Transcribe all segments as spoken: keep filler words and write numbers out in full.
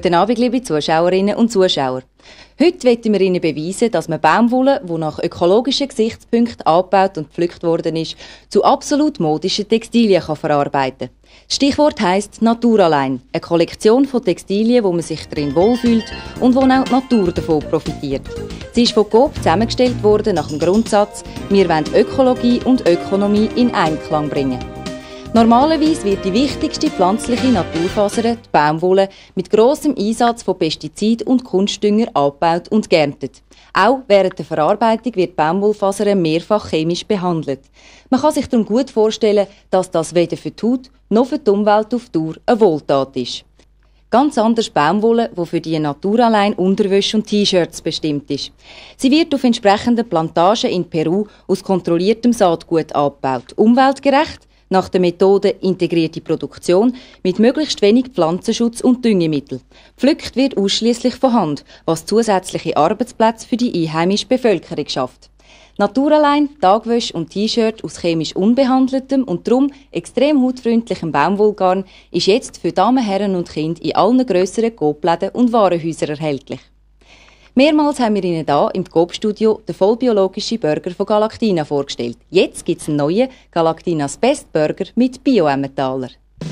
Guten Abend, liebe Zuschauerinnen und Zuschauer. Heute wollen wir Ihnen beweisen, dass man Baumwolle, die nach ökologischen Gesichtspunkten angebaut und gepflückt worden ist, zu absolut modischen Textilien kann verarbeiten kann. Das Stichwort heisst Naturaline, eine Kollektion von Textilien, wo man sich darin wohlfühlt und wo auch die Natur davon profitiert. Sie ist von Coop zusammengestellt worden nach dem Grundsatz, wir wollen Ökologie und Ökonomie in Einklang bringen. Normalerweise wird die wichtigste pflanzliche Naturfaser, die Baumwolle, mit grossem Einsatz von Pestiziden und Kunstdünger angebaut und geerntet. Auch während der Verarbeitung wird Baumwollfaser mehrfach chemisch behandelt. Man kann sich darum gut vorstellen, dass das weder für die Haut noch für die Umwelt auf Dauer eine Wohltat ist. Ganz anders Baumwolle, die für die Naturalein Unterwäsche und T-Shirts bestimmt ist. Sie wird auf entsprechenden Plantagen in Peru aus kontrolliertem Saatgut angebaut, umweltgerecht, nach der Methode integrierte Produktion mit möglichst wenig Pflanzenschutz und Düngemittel. Pflückt wird ausschließlich von Hand, was zusätzliche Arbeitsplätze für die einheimische Bevölkerung schafft. Naturalein, Tagwäsche und T-Shirt aus chemisch unbehandeltem und darum extrem hautfreundlichem Baumwollgarn ist jetzt für Damen, Herren und Kinder in allen grösseren Coop-Läden und Warenhäusern erhältlich. Mehrmals haben wir Ihnen hier im Coop-Studio den vollbiologischen Burger von Galactina vorgestellt. Jetzt gibt es einen neuen Galactinas Best Burger mit Bio-Emmentaler.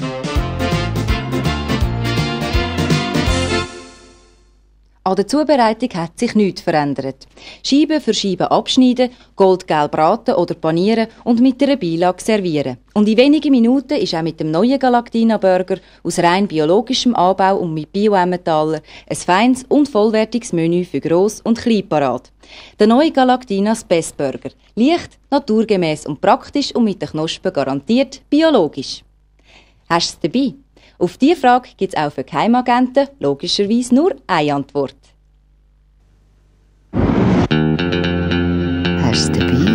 An der Zubereitung hat sich nichts verändert. Scheibe für Scheibe abschneiden, goldgelb braten oder panieren und mit einer Beilage servieren. Und in wenigen Minuten ist auch mit dem neuen Galactina-Burger aus rein biologischem Anbau und mit Bio-Emmentaler ein feines und vollwertiges Menü für Gross- und Klein parat. Der neue Galactinas Best Burger. Leicht, naturgemäß und praktisch und mit den Knospen garantiert biologisch. Hast du es dabei? Auf diese Frage gibt es auch für Geheimagenten logischerweise nur eine Antwort. Hast du dabei?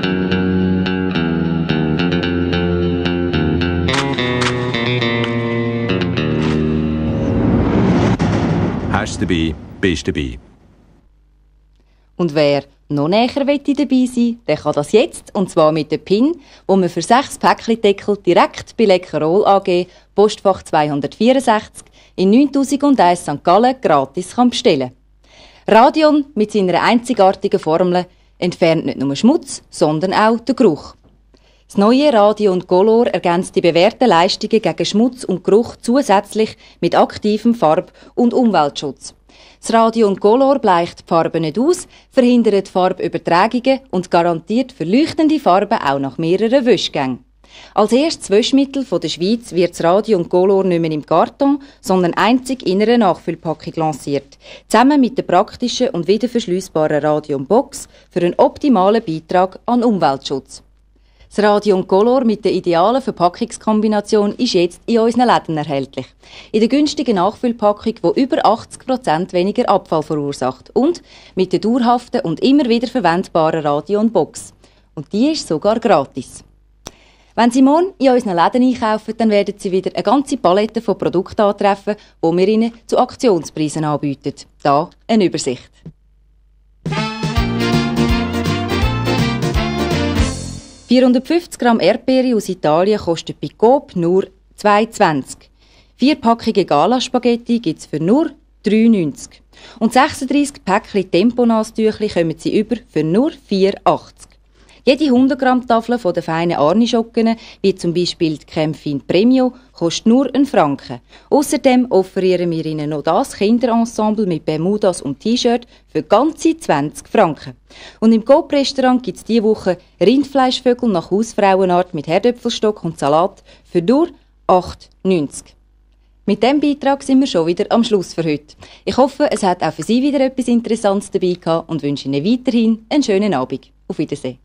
Hast du dabei, bist dabei. Und wer noch näher dabei sein will, der kann das jetzt, und zwar mit dem PIN, wo man für sechs Päckchendeckel direkt bei Leckerol A G, Postfach zweihundertvierundsechzig, in neuntausendeins Sankt Gallen gratis kann bestellen. Radion mit seiner einzigartigen Formel entfernt nicht nur Schmutz, sondern auch den Geruch. Das neue Radion Color ergänzt die bewährten Leistungen gegen Schmutz und Geruch zusätzlich mit aktivem Farb- und Umweltschutz. Das Radion Color bleicht die Farbe nicht aus, verhindert Farbübertragungen und garantiert verleuchtende Farben auch nach mehreren Wäschgängen. Als erstes Wäschmittel der Schweiz wird das Radion Color nicht mehr im Karton, sondern einzig in einer Nachfüllpackung lanciert, zusammen mit der praktischen und wiederverschliessbaren Radion Box für einen optimalen Beitrag an Umweltschutz. Das Radion Color mit der idealen Verpackungskombination ist jetzt in unseren Läden erhältlich. In der günstigen Nachfüllpackung, die über achtzig Prozent weniger Abfall verursacht. Und mit der dauerhaften und immer wieder verwendbaren Radion Box. Und die ist sogar gratis. Wenn Sie morgen in unseren Läden einkaufen, dann werden Sie wieder eine ganze Palette von Produkten antreffen, die wir Ihnen zu Aktionspreisen anbieten. Da eine Übersicht. vierhundertfünfzig Gramm Erdbeere aus Italien kostet bei Coop nur zwei zwanzig. Vier Packungen Gala-Spaghetti gibt es für nur drei neunzig. Und sechsunddreissig Päckchen Tempo-Nasstüchli kommen Sie über für nur vier achtzig. Jede hundert Gramm Tafel von den feinen Arnischocken, wie zum Beispiel die Crème Fine Premio, kostet nur einen Franken. Außerdem offerieren wir Ihnen noch das Kinderensemble mit Bermudas und T-Shirt für ganze zwanzig Franken. Und im Coop-Restaurant gibt es diese Woche Rindfleischvögel nach Hausfrauenart mit Herdöpfelstock und Salat für nur acht neunzig. Mit diesem Beitrag sind wir schon wieder am Schluss für heute. Ich hoffe, es hat auch für Sie wieder etwas Interessantes dabei gehabt und wünsche Ihnen weiterhin einen schönen Abend. Auf Wiedersehen.